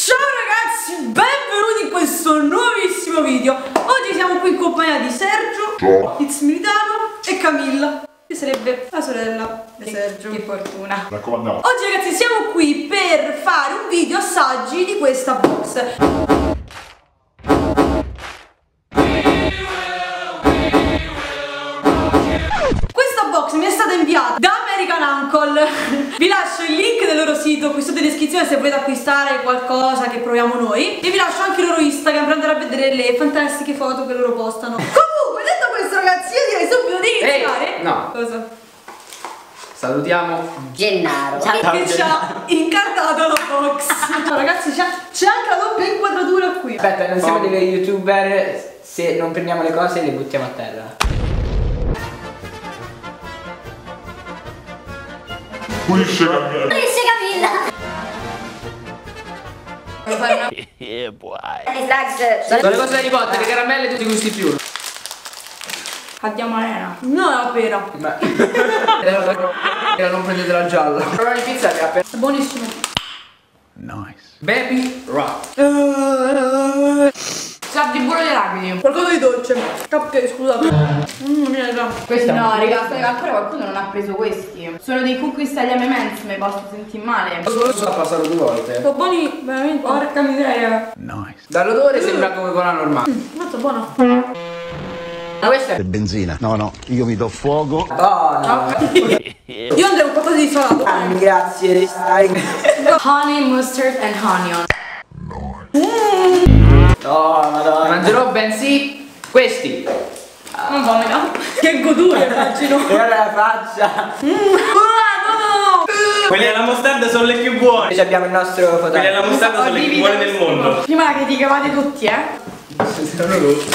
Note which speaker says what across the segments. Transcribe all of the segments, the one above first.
Speaker 1: Ciao ragazzi, benvenuti in questo nuovissimo video. Oggi siamo qui in compagnia di Sergio, It's Militano e Camilla, che sarebbe la sorella di Sergio.
Speaker 2: Che fortuna.
Speaker 3: Raccomandiamo.
Speaker 1: Oggi ragazzi siamo qui per fare un video assaggi di questa box. Mi è stata inviata da American Uncle. Vi lascio il link del loro sito qui sotto in descrizione se volete acquistare qualcosa che proviamo noi. E vi lascio anche il loro Instagram per andare a vedere le fantastiche foto che loro postano. Comunque, detto questo ragazzi, io direi subito di iniziare.
Speaker 4: No.
Speaker 1: Cosa?
Speaker 2: Salutiamo
Speaker 5: Gennaro.
Speaker 1: Che ci ha incartato la box. Ciao ragazzi, c'è anche la doppia inquadratura qui.
Speaker 4: Aspetta, non siamo delle youtuber. Se non prendiamo le cose le buttiamo a terra.
Speaker 3: Pulisce Camilla.
Speaker 5: Pulisce Camilla.
Speaker 1: Devo fare una...
Speaker 4: Sono le cose da Harry Potter, le caramelle e tutti i gusti più.
Speaker 1: Andiamo arena. No, è la pera.
Speaker 4: Non prendete la gialla. Però di pizza che ha
Speaker 1: È buonissimo.
Speaker 3: Nice.
Speaker 4: Baby Rock.
Speaker 1: Sa di burro di arachidi. Qualcosa di dolce. Cupcake, scusate.
Speaker 4: Questa
Speaker 2: No ragazzi, ancora qualcuno non ha preso questi. Sono dei cookies agli M&M's, mi posso sentire male.
Speaker 4: Solo sono passato 2 volte.
Speaker 1: Sono buoni veramente. Porca miseria.
Speaker 3: Nice.
Speaker 4: Dall'odore sembra Coca-Cola normale.
Speaker 1: Molto buono.
Speaker 4: Ma questa è
Speaker 6: Benzina. No, io mi do fuoco.
Speaker 4: buona.
Speaker 1: Io andrei un qualcosa di salato.
Speaker 4: Grazie, stai.
Speaker 2: Honey, mustard and onion.
Speaker 4: No, madonna. Mangerò bensì questi.
Speaker 1: Non vomita. Che godura immagino.
Speaker 4: E ora la faccia.
Speaker 1: No.
Speaker 7: Quelli alla mostarda sono le più buone.
Speaker 4: Ci abbiamo il nostro
Speaker 7: Quelli
Speaker 4: fotografo.
Speaker 7: alla mostarda sono le più buone del mondo.
Speaker 1: Prima che ti cavate tutti,
Speaker 4: Sono loro.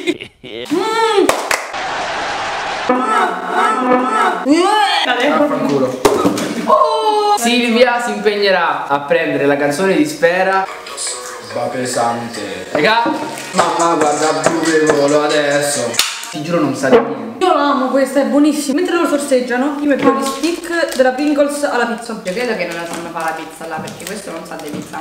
Speaker 4: Vaffanculo. Silvia si impegnerà a prendere la canzone di Sfera. Va pesante. Raga, mamma guarda pure volo adesso. Ti giuro non sa di niente.
Speaker 1: Io la amo, questa è buonissima. Mentre loro sorseggiano, io mi prendo gli stick della Pringles alla pizza.
Speaker 2: Io credo che non la sanno fare la pizza là, perché questo non sa di pizza.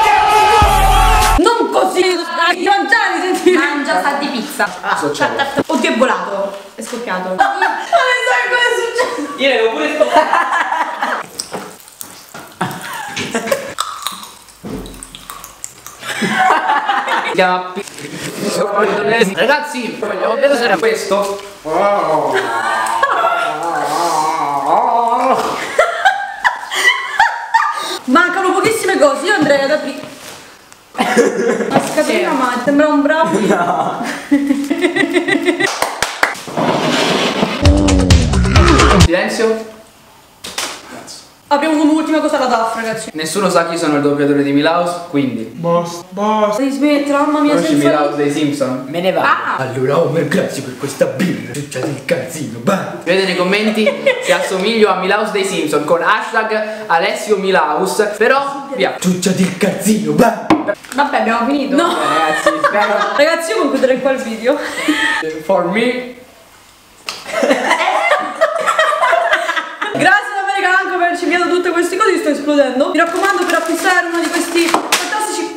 Speaker 1: Non così! Di mangiare, senti!
Speaker 2: Mangia, sa di pizza.
Speaker 1: Oddio, è volato. È scoppiato. Non so cosa è successo.
Speaker 7: Io ne avevo pure
Speaker 4: Si chiama Ragazzi, voglio vedere questo.
Speaker 1: Mancano pochissime cose, io andrei ad aprire. Ma scatenina, ma sembra un bravo.
Speaker 4: No. Silenzio.
Speaker 1: Abbiamo come ultima cosa la DAF, ragazzi.
Speaker 4: Nessuno sa chi sono il doppiatore di Milhouse, quindi
Speaker 3: Basta.
Speaker 1: Devi smettere, mamma mia,
Speaker 4: conosci
Speaker 1: senza...
Speaker 4: Milhouse dei Simpson? Me ne va.
Speaker 7: Allora, Homer, grazie per questa birra. Ciucciate il calzino, bah.
Speaker 4: Vedete nei commenti se assomiglio a Milhouse dei Simpson con hashtag Alessio Milhouse. Però via.
Speaker 7: Ciucciate il calzino, bah.
Speaker 2: Vabbè, abbiamo finito.
Speaker 1: No.
Speaker 4: Ragazzi, spero.
Speaker 1: Ragazzi, io concluderei qua il video.
Speaker 4: For me.
Speaker 1: Grazie ad American Uncle per averci inviato tutte queste cose, sto esplodendo. Mi raccomando, per acquistare uno di questi fantastici...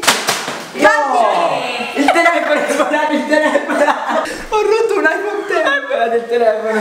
Speaker 4: Il telefono è sparato, il telefono. Ho rotto un iPhone X del telefono.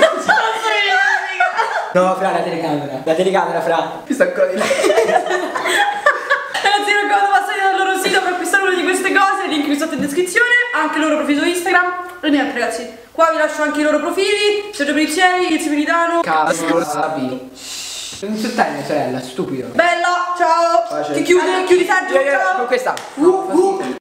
Speaker 4: No, fra, la telecamera. La telecamera, fra. Mi sta ancora di là.
Speaker 1: Ragazzi, mi raccomando, passate dal loro sito per acquistare una di queste cose, link qui sotto in descrizione, anche il loro profilo Instagram. E niente ragazzi, qua vi lascio anche i loro profili, Sergio Pellizieri, It's Militano.
Speaker 4: Cazzo, sapi. Non insultare mia sorella, stupido.
Speaker 1: Bella, ciao.
Speaker 4: Pace.
Speaker 1: Ti chiudi Sergio, ciao.
Speaker 4: Con questa.